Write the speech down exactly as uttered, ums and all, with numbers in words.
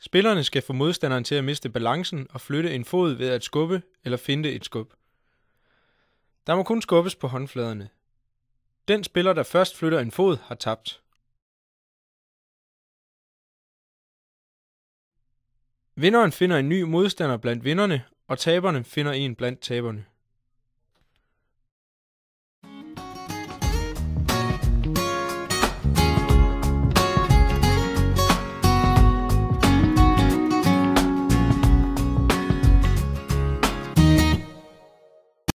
Spillerne skal få modstanderen til at miste balancen og flytte en fod ved at skubbe eller finte et skub. Der må kun skubbes på håndfladerne. Den spiller, der først flytter en fod, har tabt. Vinderen finder en ny modstander blandt vinderne, og taberne finder en blandt taberne.